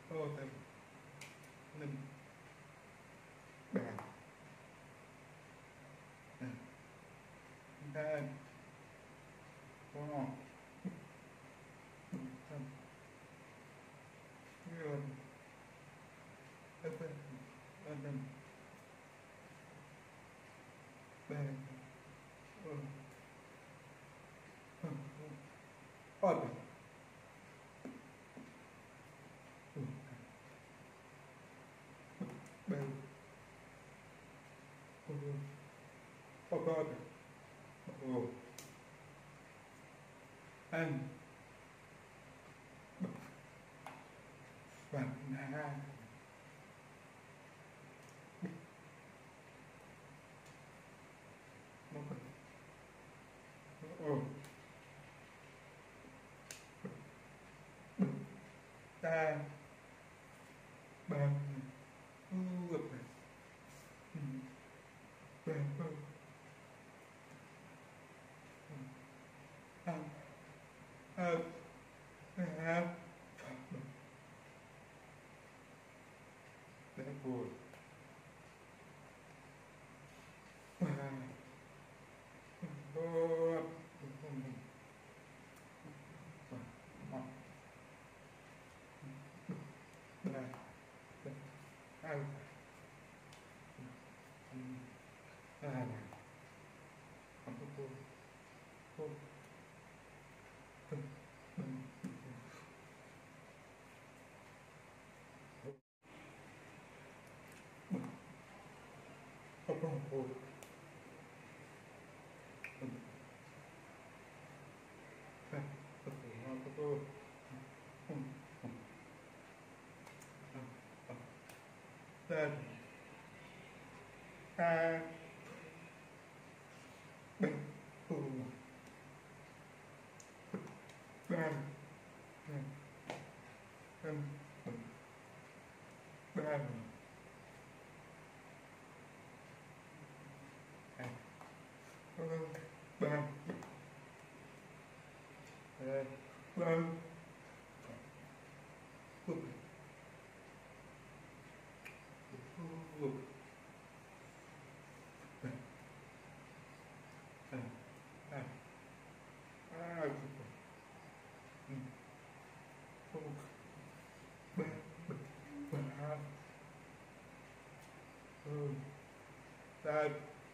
ô tầm nâng bàn đan con thầm nguồn ấp ơn nâng bàn ơn bàn ăn bạn ha ta bằng gặp bằng ăn ăn ăn để buồn ta bình thường ban ban ban ban ban ta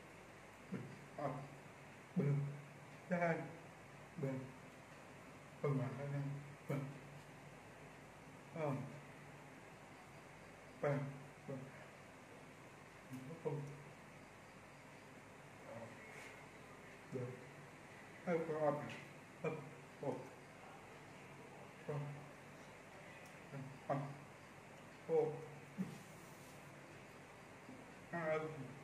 bình đan bình mà anh bình bình không được hai con một ô hai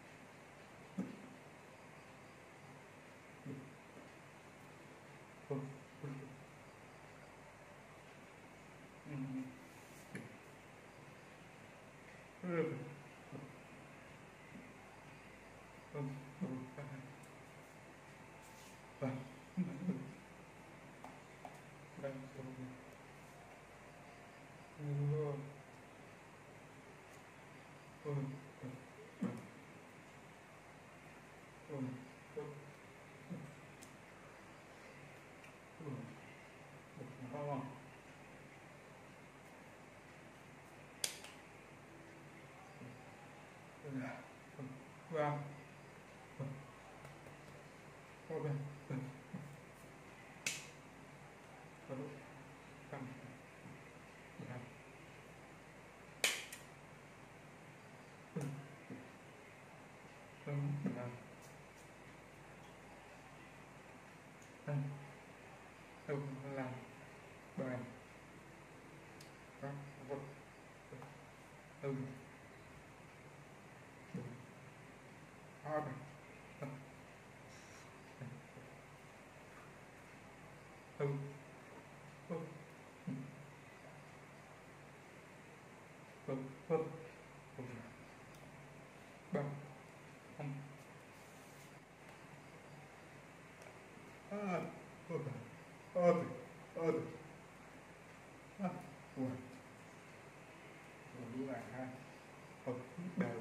và có bên có lúc căng và là ăn không làm bài các vật hai bài bằng other, other, other, Học đầu